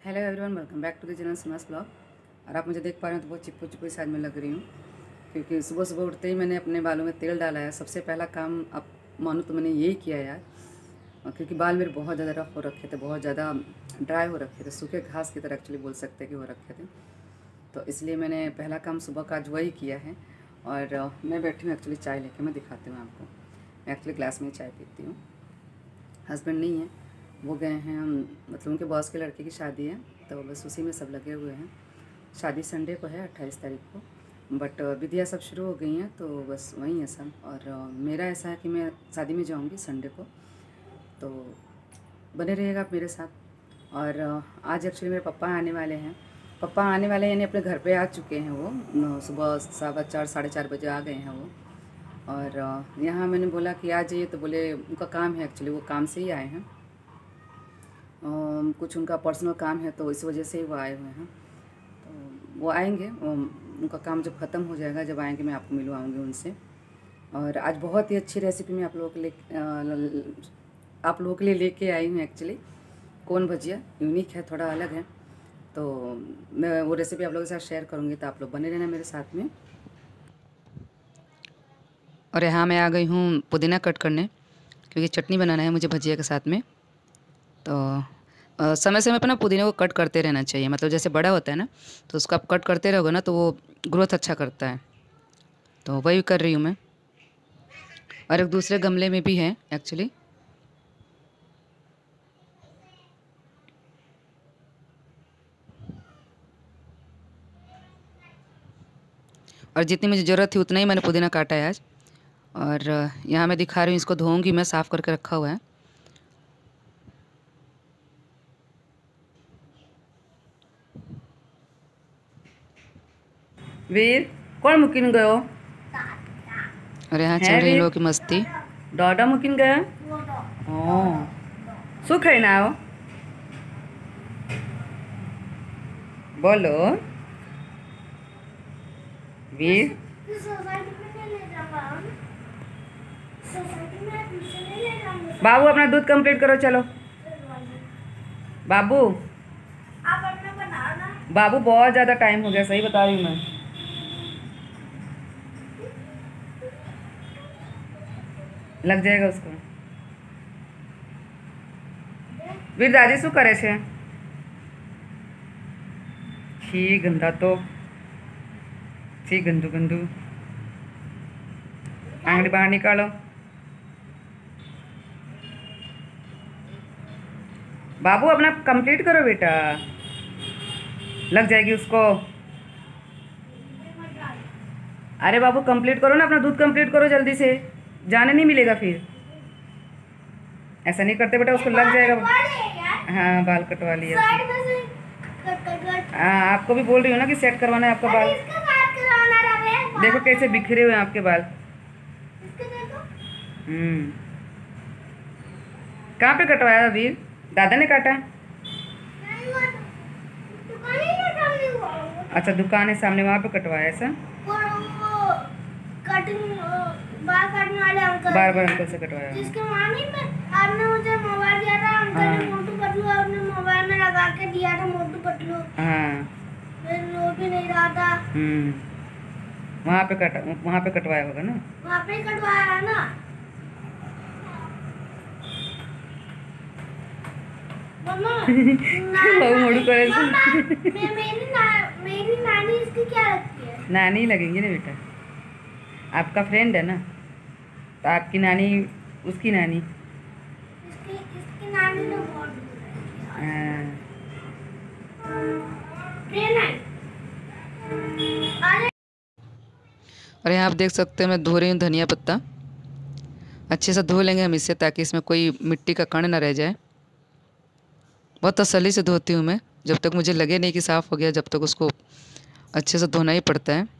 Hello everyone, welcome back to the channel सुनास blog. और आप मुझे देख पा रहे हैं तो बहुत चिपको चिपको साइज में लग रही हूँ, क्योंकि सुबह सुबह उठते ही मैंने अपने बालों में तेल डाला है। सबसे पहला काम आप मानो तो मैंने यही किया यार, क्योंकि बाल मेरे बहुत ज़्यादा रफ हो रखे थे, बहुत ज़्यादा ड्राई हो रखे थे, सूखे घास की तरह एक्चुअली बोल सकते हैं कि हो रखे थे। तो इसलिए मैंने पहला काम सुबह का आज वही किया है। और मैं बैठी हूँ एक्चुअली चाय लेके, मैं दिखाती हूँ आपको। मैं एक्चुअली ग्लास में चाय पीती हूँ। हस्बैंड नहीं है, वो गए हैं, मतलब उनके बॉस के लड़के की शादी है, तो बस उसी में सब लगे हुए हैं। शादी संडे को है, 28 तारीख को, बट विधियाँ सब शुरू हो गई हैं, तो बस वहीं है सब। और मेरा ऐसा है कि मैं शादी में जाऊंगी संडे को, तो बने रहिएगा आप मेरे साथ। और आज एक्चुअली मेरे पापा आने वाले हैं। पापा आने वाले हैं यानी अपने घर पे आ चुके हैं। वो सुबह 4:15 4:30 बजे आ गए हैं वो। और यहाँ मैंने बोला कि आ जाइए, तो बोले उनका काम है एक्चुअली, वो काम से ही आए हैं। कुछ उनका पर्सनल काम है, तो इस वजह से ही वो आए हुए हैं। तो वो आएंगे, उनका काम जब ख़त्म हो जाएगा, जब आएंगे मैं आपको मिलवाऊंगी उनसे। और आज बहुत ही अच्छी रेसिपी मैं आप लोगों के लिए लेके आई हूँ एक्चुअली। कोन भजिया यूनिक है, थोड़ा अलग है, तो मैं वो रेसिपी आप लोगों के साथ शेयर करूँगी, तो आप लोग बने रहना मेरे साथ में। और यहाँ मैं आ गई हूँ पुदीना कट करने, क्योंकि चटनी बनाना है मुझे भजिया के साथ में। तो समय समय पर ना पुदीने को कट करते रहना चाहिए, मतलब जैसे बड़ा होता है ना, तो उसको आप कट करते रहोगे ना, तो वो ग्रोथ अच्छा करता है। तो वही कर रही हूँ मैं। और एक दूसरे गमले में भी है एक्चुअली। और जितनी मुझे ज़रूरत थी उतना ही मैंने पुदीना काटा है आज। और यहाँ मैं दिखा रही हूँ, इसको धोऊंगी मैं, साफ़ करके रखा हुआ है। वीर कौन मुकिन गयो? और यहाँ चल रही इन लोगों की मस्ती। डॉडा मुकिन गया? ओह, શું ખાઈને આવ્યો? बोलो वीर। बाबू अपना दूध कंप्लीट करो, चलो बाबू। बाबू बहुत ज़्यादा टाइम हो गया, सही बता रही हूँ मैं। लग जाएगा उसको। वीर दादी શું કરે છે? छी गंदा, तो छी गंदू गंदू। आंगली बाहर निकालो। बाबू अपना कंप्लीट करो बेटा, लग जाएगी उसको। अरे बाबू कंप्लीट करो ना, अपना दूध कंप्लीट करो जल्दी से, जाने नहीं मिलेगा फिर। ऐसा नहीं करते बेटा, उसको लग जाएगा। हाँ, बाल कटवा लिया। हाँ, आपको भी बोल रही हूँ ना कि सेट करवाना है आपका बाल। देखो कैसे बिखरे हुए हैं आपके बाल। कहाँ पे कटवाया वीर? दादा ने काटा? अच्छा, दुकान है सामने, वहाँ पे कटवाया ऐसा? बाल काटने वाले अंकल, बार बार अंकल से कटवाया। जिसके मामी में आपने मुझे मोबाइल दिया था, अंकल ने मोटू पतलू आपने मोबाइल में लगा के दिया था, मोटू पतलू। हाँ, फिर रो भी नहीं रहा था। वहाँ पे कटवाया होगा ना? वहाँ पे कटवाया है ना। मम्मा मोटू करे। मेरी नानी इसकी क्या लगती है? नानी लगेंगी ना बेटा, आपका फ्रेंड है ना, तो आपकी नानी उसकी नानी। इसकी नानी ने बहुत और यहाँ आप देख सकते हैं मैं धो रही हूँ धनिया पत्ता। अच्छे से धो लेंगे हम इससे, ताकि इसमें कोई मिट्टी का कण ना रह जाए। बहुत तसल्ली से धोती हूँ मैं, जब तक मुझे लगे नहीं कि साफ़ हो गया, जब तक उसको अच्छे से धोना ही पड़ता है।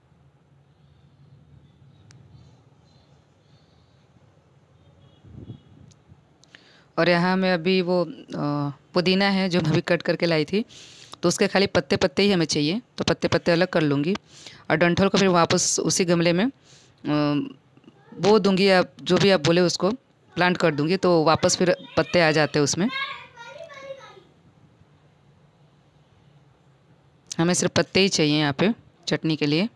और यहाँ मैं अभी वो पुदीना है जो मैं अभी कट करके लाई थी, तो उसके खाली पत्ते पत्ते ही हमें चाहिए, तो पत्ते पत्ते अलग कर लूँगी। और डंठल को फिर वापस उसी गमले में बो दूँगी, या जो भी आप बोले उसको प्लांट कर दूँगी, तो वापस फिर पत्ते आ जाते हैं उसमें। हमें सिर्फ पत्ते ही चाहिए यहाँ पे चटनी के लिए।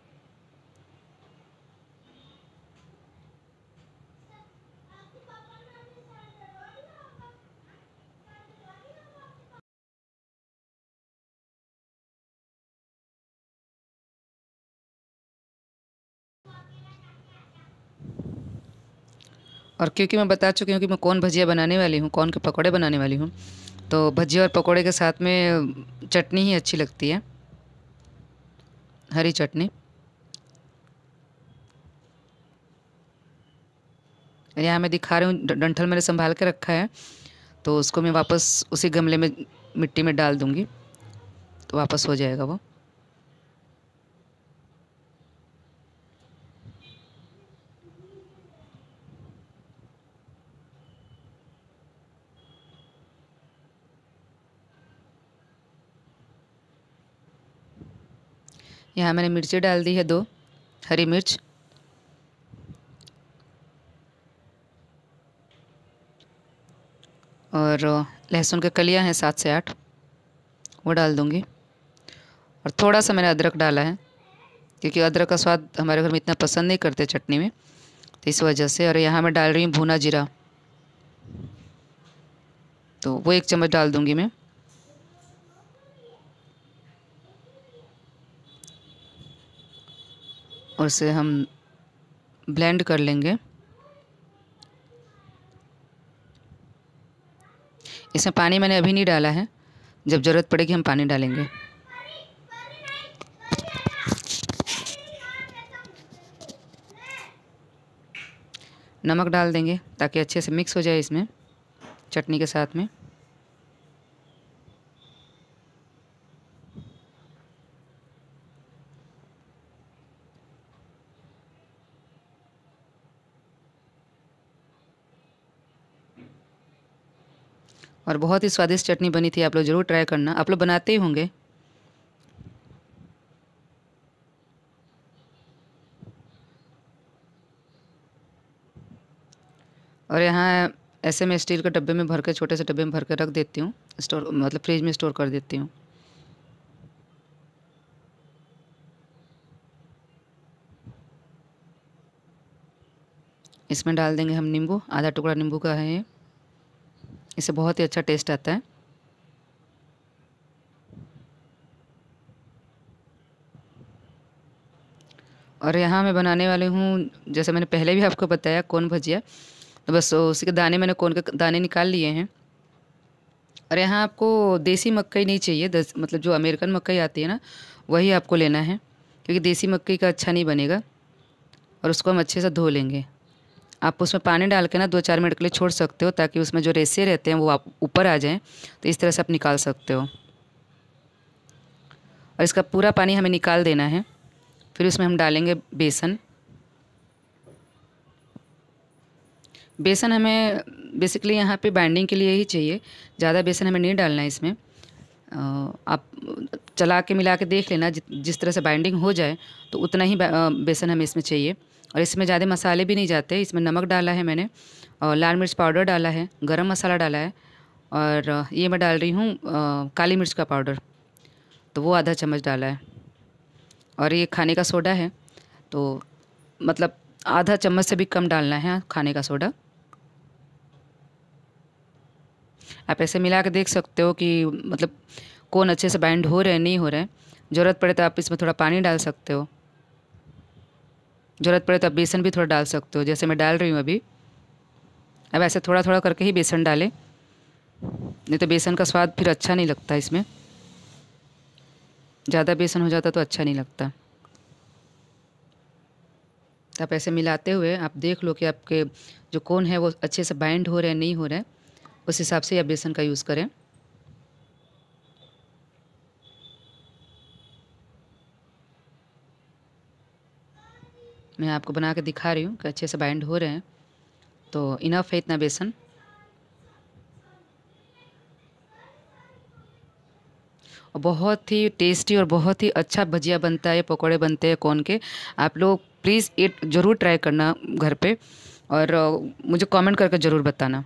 और क्योंकि मैं बता चुकी हूँ कि मैं कौन भजिया बनाने वाली हूँ, कौन के पकौड़े बनाने वाली हूँ, तो भजिया और पकौड़े के साथ में चटनी ही अच्छी लगती है, हरी चटनी। यहाँ मैं दिखा रही हूँ, डंठल मैंने संभाल के रखा है, तो उसको मैं वापस उसी गमले में मिट्टी में डाल दूँगी, तो वापस हो जाएगा वो। यहाँ मैंने मिर्ची डाल दी है 2 हरी मिर्च, और लहसुन के कलियाँ हैं 7 से 8, वो डाल दूँगी। और थोड़ा सा मैंने अदरक डाला है, क्योंकि अदरक का स्वाद हमारे घर में इतना पसंद नहीं करते चटनी में, तो इस वजह से। और यहाँ मैं डाल रही हूँ भुना जीरा, तो वो 1 चम्मच डाल दूँगी मैं। और इसे हम ब्लेंड कर लेंगे। इसमें पानी मैंने अभी नहीं डाला है, जब ज़रूरत पड़ेगी हम पानी डालेंगे। नमक डाल देंगे ताकि अच्छे से मिक्स हो जाए इसमें चटनी के साथ में। और बहुत ही स्वादिष्ट चटनी बनी थी, आप लोग ज़रूर ट्राई करना, आप लोग बनाते ही होंगे। और यहाँ ऐसे मैं स्टील के डब्बे में भर के, छोटे से डब्बे में भर के रख देती हूँ, स्टोर मतलब फ्रिज में स्टोर कर देती हूँ। इसमें डाल देंगे हम नींबू, आधा टुकड़ा नींबू का है ये, इससे बहुत ही अच्छा टेस्ट आता है। और यहाँ मैं बनाने वाली हूँ, जैसे मैंने पहले भी आपको बताया, कोन भजिया, तो बस उसी के दाने, मैंने कोन के दाने निकाल लिए हैं। और यहाँ आपको देसी मक्कई नहीं चाहिए, मतलब जो अमेरिकन मक्कई आती है ना, वही आपको लेना है, क्योंकि देसी मक्कई का अच्छा नहीं बनेगा। और उसको हम अच्छे से धो लेंगे। आप उसमें पानी डाल के ना 2-4 मिनट के लिए छोड़ सकते हो, ताकि उसमें जो रेशे रहते हैं वो आप ऊपर आ जाएं, तो इस तरह से आप निकाल सकते हो। और इसका पूरा पानी हमें निकाल देना है। फिर उसमें हम डालेंगे बेसन। बेसन हमें बेसिकली यहाँ पे बाइंडिंग के लिए ही चाहिए, ज़्यादा बेसन हमें नहीं डालना है इसमें। आप चला के मिला के देख लेना, जिस तरह से बाइंडिंग हो जाए तो उतना ही बेसन हमें इसमें चाहिए। और इसमें ज़्यादा मसाले भी नहीं जाते, इसमें नमक डाला है मैंने, और लाल मिर्च पाउडर डाला है, गरम मसाला डाला है, और ये मैं डाल रही हूँ काली मिर्च का पाउडर, तो वो आधा चम्मच डाला है। और ये खाने का सोडा है, तो मतलब आधा चम्मच से भी कम डालना है खाने का सोडा। आप ऐसे मिला के देख सकते हो कि मतलब कौन अच्छे से बाइंड हो रहे हैं, नहीं हो रहे हैं। ज़रूरत पड़े तो आप इसमें थोड़ा पानी डाल सकते हो, ज़रूरत पड़े तो आप बेसन भी थोड़ा डाल सकते हो, जैसे मैं डाल रही हूँ अभी। अब ऐसे थोड़ा थोड़ा करके ही बेसन डालें, नहीं तो बेसन का स्वाद फिर अच्छा नहीं लगता इसमें, ज़्यादा बेसन हो जाता तो अच्छा नहीं लगता। तो आप ऐसे मिलाते हुए आप देख लो कि आपके जो कोन है वो अच्छे से बाइंड हो रहे हैं, नहीं हो रहे हैं, उस हिसाब से आप बेसन का यूज़ करें। मैं आपको बना के दिखा रही हूँ कि अच्छे से बाइंड हो रहे हैं, तो इनफ है इतना बेसन। और बहुत ही टेस्टी और बहुत ही अच्छा भजिया बनता है, पकोड़े बनते हैं कौन के। आप लोग प्लीज़ इट ज़रूर ट्राई करना घर पे, और मुझे कमेंट करके ज़रूर बताना।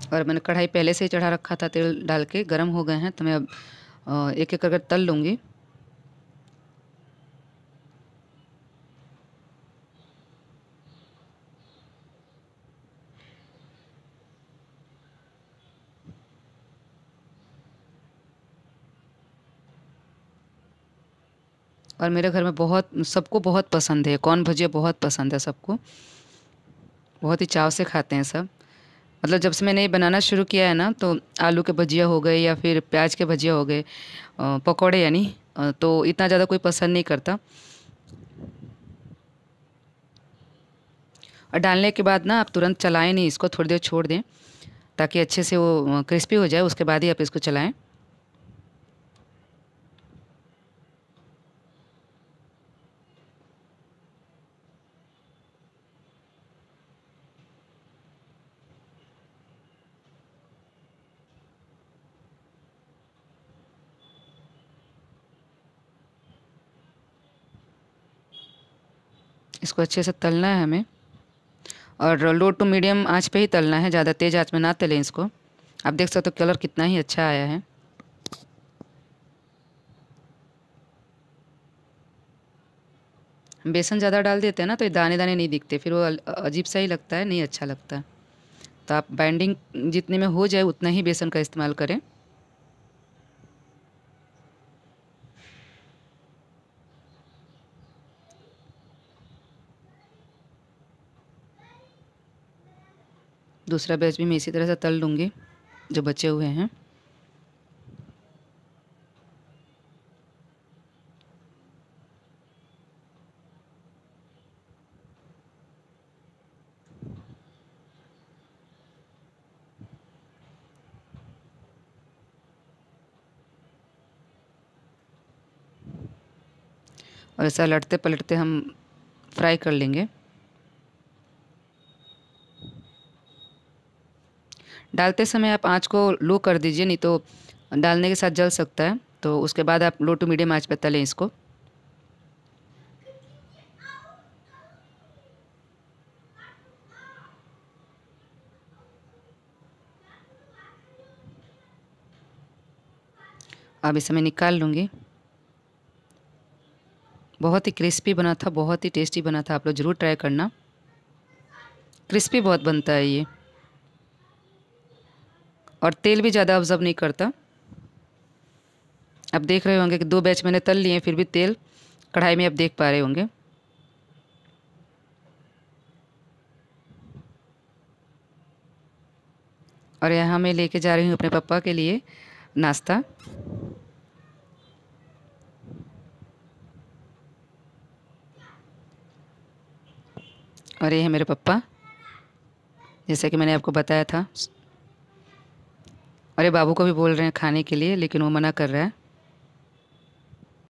और मैंने कढ़ाई पहले से ही चढ़ा रखा था, तेल डाल के गर्म हो गए हैं, तो मैं अब एक एक करके तल लूँगी। और मेरे घर में बहुत सबको बहुत पसंद है, कौन भुजिया बहुत पसंद है सबको, बहुत ही चाव से खाते हैं सब। मतलब जब से मैंने ये बनाना शुरू किया है ना, तो आलू के भुजिया हो गए या फिर प्याज के भुजिया हो गए, पकौड़े यानी, तो इतना ज़्यादा कोई पसंद नहीं करता। और डालने के बाद ना आप तुरंत चलाएं नहीं इसको, थोड़ी देर छोड़ दें ताकि अच्छे से वो क्रिस्पी हो जाए, उसके बाद ही आप इसको चलाएं। इसको अच्छे से तलना है हमें, और लो टू मीडियम आंच पे ही तलना है, ज़्यादा तेज़ आंच में ना तलें इसको। आप देख सकते हो कलर कितना ही अच्छा आया है। हम बेसन ज़्यादा डाल देते हैं ना, तो ये दाने दाने नहीं दिखते, फिर वो अजीब सा ही लगता है, नहीं अच्छा लगता। तो आप बाइंडिंग जितने में हो जाए उतना ही बेसन का इस्तेमाल करें। दूसरा बैच भी मैं इसी तरह से तल लूँगी जो बचे हुए हैं। और ऐसा लटते पलटते हम फ्राई कर लेंगे। डालते समय आप आँच को लो कर दीजिए, नहीं तो डालने के साथ जल सकता है, तो उसके बाद आप लो टू मीडियम आँच पे तलें इसको। अब इसे मैं निकाल लूँगी। बहुत ही क्रिस्पी बना था, बहुत ही टेस्टी बना था, आप लोग ज़रूर ट्राई करना। क्रिस्पी बहुत बनता है ये, और तेल भी ज़्यादा ऑब्जर्व नहीं करता। आप देख रहे होंगे कि 2 बैच मैंने तल लिए, फिर भी तेल कढ़ाई में आप देख पा रहे होंगे। और यहाँ मैं लेके जा रही हूँ अपने पापा के लिए नाश्ता। और ये है मेरे पापा, जैसे कि मैंने आपको बताया था। और ये बाबू को भी बोल रहे हैं खाने के लिए, लेकिन वो मना कर रहा है।